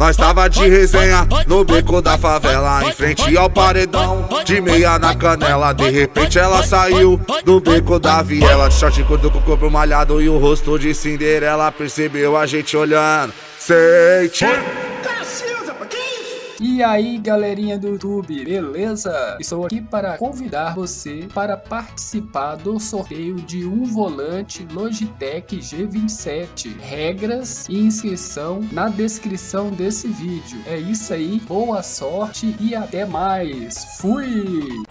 Nós tava de resenha no beco da favela, em frente ao paredão, de meia na canela. De repente ela saiu do beco da viela, short curto com o corpo malhado e o rosto de Cinderela. Percebeu a gente olhando, sente. E aí, galerinha do YouTube, beleza? Estou aqui para convidar você para participar do sorteio de um volante Logitech G27. Regras e inscrição na descrição desse vídeo. É isso aí, boa sorte e até mais. Fui!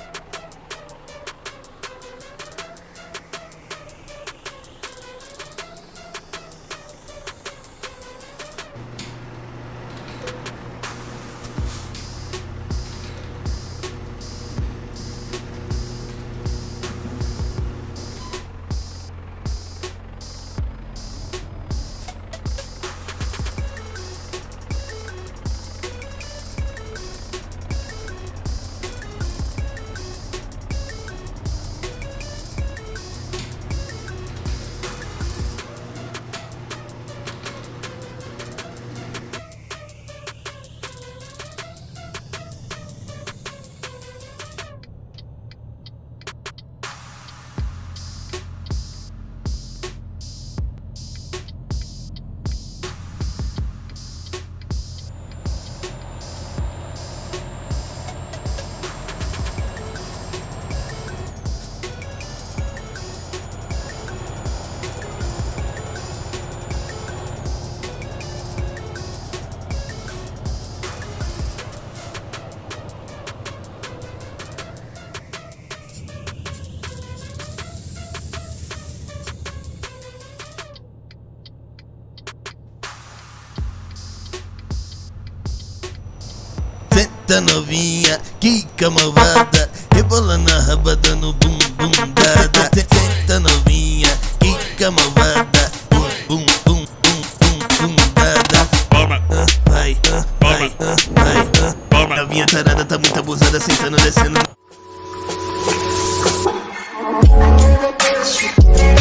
Senta novinha, quica malvada, rebolando a raba dando bum bum dada. Senta novinha, quica malvada, bum bum bum bum bum bum dada. Vai, vai, vai. Novinha tarada tá muito abusada, sentando, descendo.